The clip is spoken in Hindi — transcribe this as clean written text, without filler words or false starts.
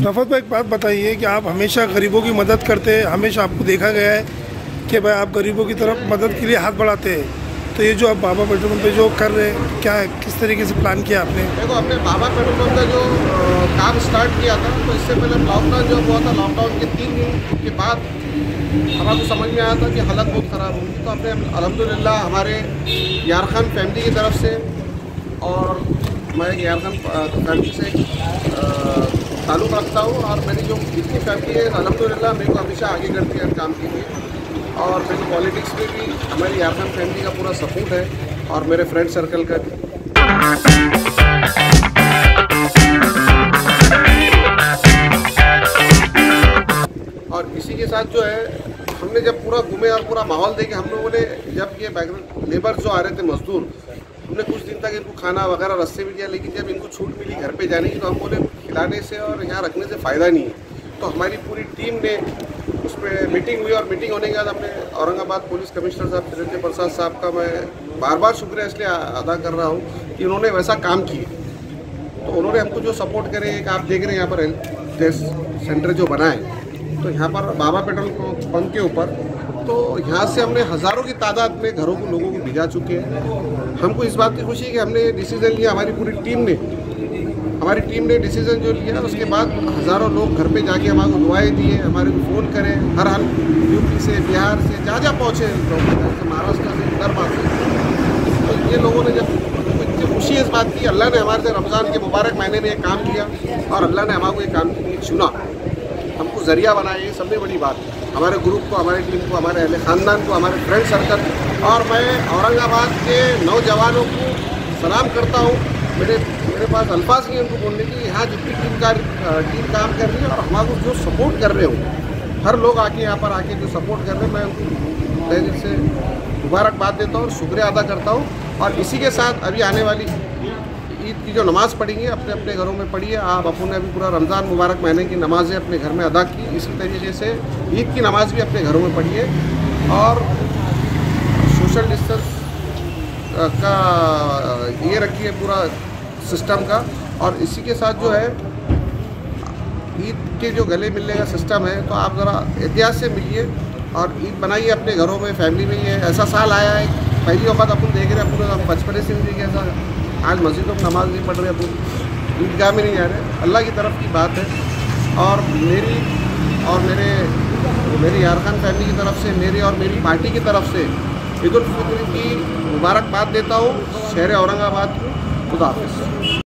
रफ़त भाई, एक बात बताइए कि आप हमेशा गरीबों की मदद करते हैं, हमेशा आपको देखा गया है कि भाई आप गरीबों की तरफ मदद के लिए हाथ बढ़ाते हैं। तो ये जो आप बाबा पेट्रोल पंप पे जो कर रहे हैं, क्या है, किस तरीके से प्लान किया आपने? देखो, हमने बाबा पेट्रोल पंप का जो काम स्टार्ट किया था, तो इससे पहले लॉकडाउन जो हुआ था, लॉकडाउन के 3 दिन के बाद हमारे को समझ में आया था कि हालत बहुत ख़राब होगी। तो हमने अल्हम्दुलिल्लाह हमारे यार खान फैमिली की तरफ से, और मैं यार खान फैमिली से ताल्लुक़ रखता हूँ, और मेरी जो जितनी फैमिली है अल्हम्दुलिल्लाह मेरे को हमेशा आगे करती है काम के लिए। और मेरी पॉलिटिक्स में भी हमारी यार खान फैमिली का पूरा सपोर्ट है, और मेरे फ्रेंड सर्कल का भी। और इसी के साथ जो है, हमने जब पूरा घूमे और पूरा माहौल देखे, हम लोगों ने जब ये बैकग्राउंड लेबर जो आ रहे थे मजदूर, हमने कुछ दिन तक इनको खाना वगैरह रस्ते भी दिया, लेकिन जब इनको छूट मिली घर पे जाने की, तो हम बोले खिलाने से और यहाँ रखने से फ़ायदा नहीं है। तो हमारी पूरी टीम ने उस पर मीटिंग हुई, और मीटिंग होने के बाद हमने औरंगाबाद पुलिस कमिश्नर साहब सुरेंद्र प्रसाद साहब का मैं बार बार शुक्रिया इसलिए अदा कर रहा हूँ कि उन्होंने वैसा काम किया। तो उन्होंने हमको जो सपोर्ट करे, एक आप देख रहे हैं यहाँ पर हेल्थ टेस्ट सेंटर जो बना है, तो यहाँ पर बाबा पेट्रोल पंप के ऊपर, तो यहाँ से हमने हज़ारों की तादाद में घरों को लोगों को भिजा चुके हैं। हमको इस बात की खुशी है कि हमने डिसीज़न लिया, हमारी पूरी टीम ने डिसीज़न जो लिया, उसके बाद हज़ारों लोग घर पे जाके हमारे को दुआएं दिए, हमारे को फ़ोन करे, हर हाल यूपी से, बिहार से, जहाँ जहाँ पहुँचे लोग, जैसे महाराष्ट्र से, विदर्भ से। तो ये लोगों ने जब इतनी खुशी इस बात की, अल्लाह ने हमारे से रमज़ान के मुबारक महीने में ये काम किया, और अल्लाह ने हमारे को ये काम के लिए चुना, हमको ज़रिया बनाया। ये सबसे बड़ी बात है हमारे ग्रुप को, हमारे टीम को, हमारे अहले ख़ानदान को, हमारे फ्रेंड सर्कल। और मैं औरंगाबाद के नौजवानों को सलाम करता हूँ। मेरे पास अल्फाज नहीं उनको बोलने की, यहाँ जितनी टीम काम कर रही है, और हमारे जो सपोर्ट कर रहे हो, हर लोग आके यहाँ पर आके जो सपोर्ट कर रहे हैं, मैं उनको तहे दिल से मुबारकबाद देता हूँ और शुक्रिया अदा करता हूँ। और इसी के साथ अभी आने वाली ईद की जो नमाज़ पढ़ेंगे, अपने अपने घरों में पढ़िए। आप अपने अभी पूरा रमज़ान मुबारक महीने की नमाज़ें अपने घर में अदा की, इसी तरीके से ईद की नमाज़ भी अपने घरों में पढ़िए, और सोशल डिस्टेंस का ये रखिए पूरा सिस्टम का। और इसी के साथ जो है, ईद के जो गले मिलने का सिस्टम है, तो आप ज़रा एहतियात से मिलिए और ईद बनाइए अपने घरों में, फैमिली में। ये ऐसा साल आया है, पहली वक्त अपन देख रहे हैं, पूरे हम बचपने से भी ऐसा, आज मस्जिदों में नमाज नहीं पढ़ रहे, अपन ईदगाह में नहीं जा रहे, अल्लाह की तरफ की बात है। और मेरी यार खान फैमिली की तरफ से, मेरी और मेरी पार्टी की तरफ से ईद उल फितर की मुबारकबाद देता हूँ शहर औरंगाबाद को। खुदा हाफिज़।